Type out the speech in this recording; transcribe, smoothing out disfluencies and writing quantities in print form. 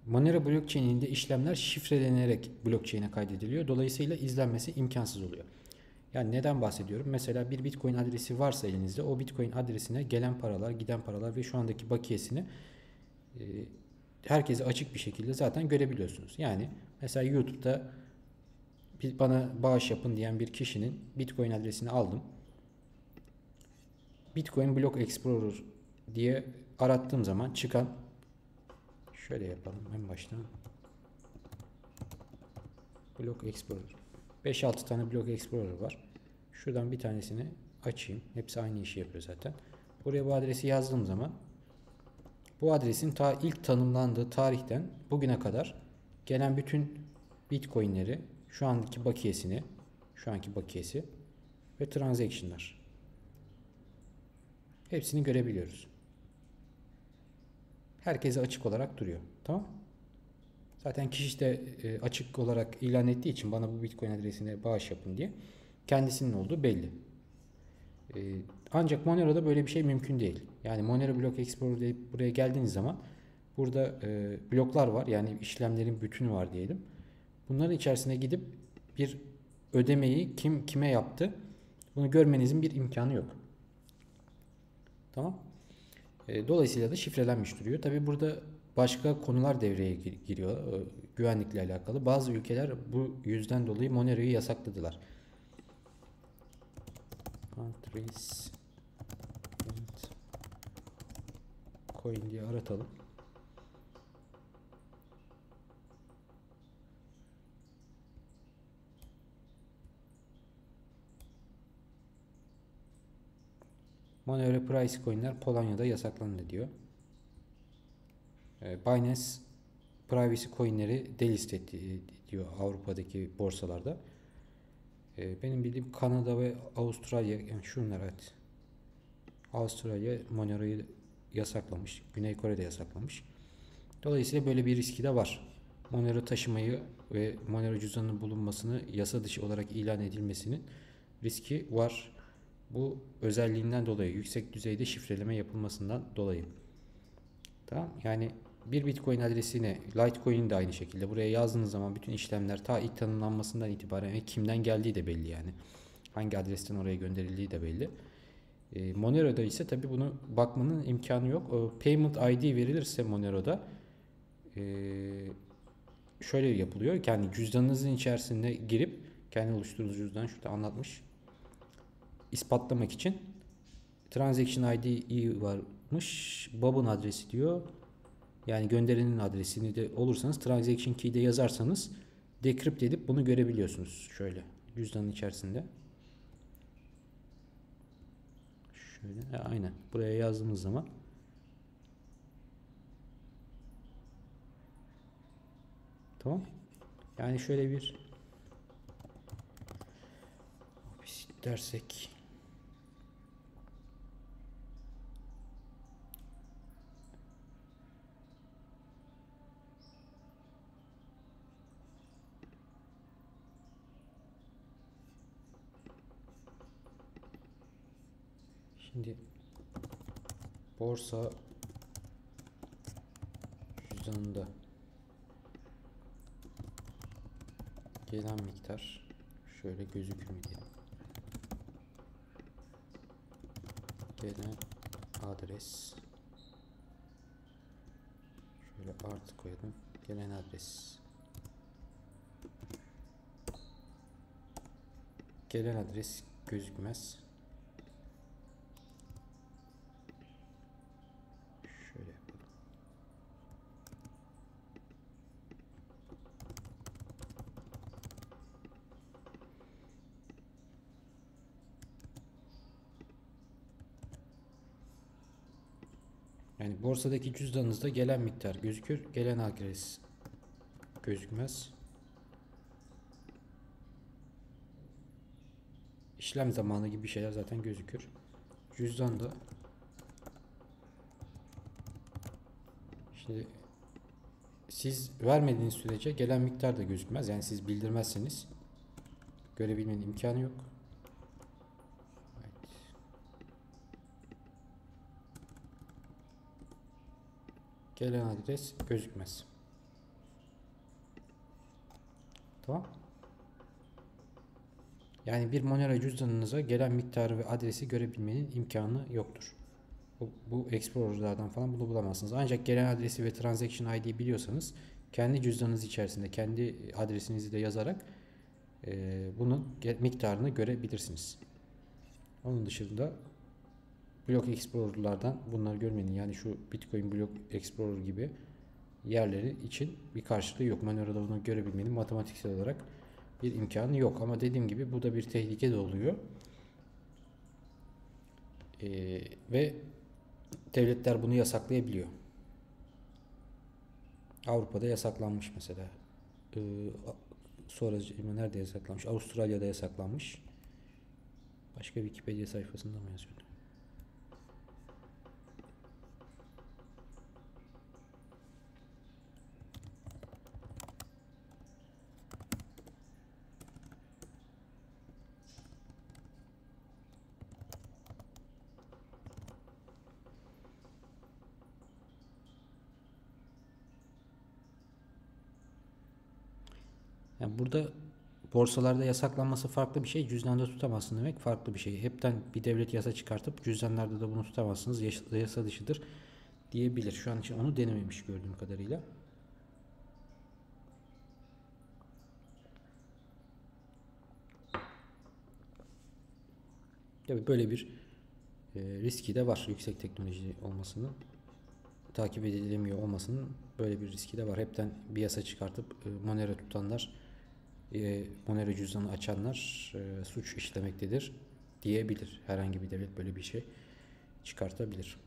Monero blockchain'inde işlemler şifrelenerek blockchain'e kaydediliyor. Dolayısıyla izlenmesi imkansız oluyor. Yani neden bahsediyorum? Mesela bir Bitcoin adresi varsa elinizde, o Bitcoin adresine gelen paralar, giden paralar ve şu andaki bakiyesini e, herkese açık bir şekilde zaten görebiliyorsunuz. Yani mesela YouTube'da bana bağış yapın diyen bir kişinin Bitcoin adresini aldım. Bitcoin Block Explorer diye arattığım zaman çıkan, şöyle yapalım en baştan, Block Explorer. 5-6 tane Block Explorer var. Şuradan bir tanesini açayım. Hepsi aynı işi yapıyor zaten. Buraya bu adresi yazdığım zaman bu adresin ta ilk tanımlandığı tarihten bugüne kadar gelen bütün Bitcoin'leri, şu anki bakiyesi ve transaction'lar, hepsini görebiliyoruz. Herkese açık olarak duruyor. Tamam? Zaten kişi de açık olarak ilan ettiği için bana bu Bitcoin adresine bağış yapın diye kendisinin olduğu belli. Ancak Monero'da böyle bir şey mümkün değil. Yani Monero Block Explorer deyip buraya geldiğiniz zaman burada bloklar var. Yani işlemlerin bütünü var diyelim. Bunların içerisine gidip bir ödemeyi kim kime yaptı bunu görmenizin bir imkanı yok. Tamam. Dolayısıyla da şifrelenmiş duruyor. Tabi burada başka konular devreye giriyor. Güvenlikle alakalı. Bazı ülkeler bu yüzden dolayı Monero'yu yasakladılar. Countries coin diye aratalım. Monero Price coinler Polonya'da yasaklandı diyor. Binance Privacy coinleri delist etti diyor Avrupa'daki borsalarda. Benim bildiğim Kanada ve Avustralya, yani şunlar, evet. Avustralya Monero'yu yasaklamış. Güney Kore'de yasaklamış. Dolayısıyla böyle bir riski de var. Monero taşımayı ve Monero cüzdanının bulunmasını yasa dışı olarak ilan edilmesinin riski var. Bu özelliğinden dolayı, yüksek düzeyde şifreleme yapılmasından dolayı. Tamam. Yani bir Bitcoin adresine, Litecoin de aynı şekilde buraya yazdığınız zaman bütün işlemler ta ilk tanımlanmasından itibaren ve kimden geldiği de belli yani. Hangi adresten oraya gönderildiği de belli. Monero'da ise tabi bunu bakmanın imkanı yok. O Payment ID verilirse Monero'da şöyle yapılıyor. Kendi cüzdanınızın içerisinde girip kendi oluşturduğunuz cüzdan şurada anlatmış. İspatlamak için Transaction ID varmış. Bob'un adresi diyor. Yani gönderenin adresini de olursanız Transaction Key'de yazarsanız decrypt edip bunu görebiliyorsunuz. Şöyle cüzdanın içerisinde. Şöyle aynen. Buraya yazdığımız zaman tamam. Yani şöyle bir dersek şimdi borsa cüzdanında gelen miktar şöyle gözükür mü diyelim. Gelen adres, şöyle artı koyalım. Gelen adres. Gelen adres gözükmez. Şöyle yapalım. Yani borsadaki cüzdanınızda gelen miktar gözükür. Gelen adres gözükmez. İşlem zamanı gibi bir şeyler zaten gözükür. Cüzdanda şimdi siz vermediğiniz sürece gelen miktar da gözükmez. Yani siz bildirmezseniz görebilmenin imkanı yok. Evet. Gelen adres gözükmez. Tamam. Yani bir Monero cüzdanınıza gelen miktarı ve adresi görebilmenin imkanı yoktur. Bu Explorer'lardan falan bunu bulamazsınız. Ancak gelen adresi ve transaction ID'yi biliyorsanız kendi cüzdanınız içerisinde kendi adresinizi de yazarak bunun miktarını görebilirsiniz. Onun dışında Block Explorer'lardan bunları görmenin, yani şu Bitcoin Block Explorer gibi yerleri için bir karşılığı yok. Monero'da bunu görebilmenin matematiksel olarak bir imkanı yok. Ama dediğim gibi bu da bir tehlike de oluyor. Ve devletler bunu yasaklayabiliyor. Avrupa'da yasaklanmış mesela. Ee, Sonra nerede yasaklanmış? Avustralya'da yasaklanmış. Başka Wikipedia sayfasında mı yazıyordu? Yani burada borsalarda yasaklanması farklı bir şey. Cüzdanda tutamazsın demek farklı bir şey. Hepten bir devlet yasa çıkartıp cüzdanlarda da bunu tutamazsınız, yasa dışıdır diyebilir. Şu an için onu denememiş gördüğüm kadarıyla. Tabii böyle bir riski de var. Yüksek teknoloji olmasının, takip edilemiyor olmasının böyle bir riski de var. Hepten bir yasa çıkartıp Monero tutanlar, Monero cüzdanı açanlar suç işlemektedir diyebilir. Herhangi bir devlet böyle bir şey çıkartabilir.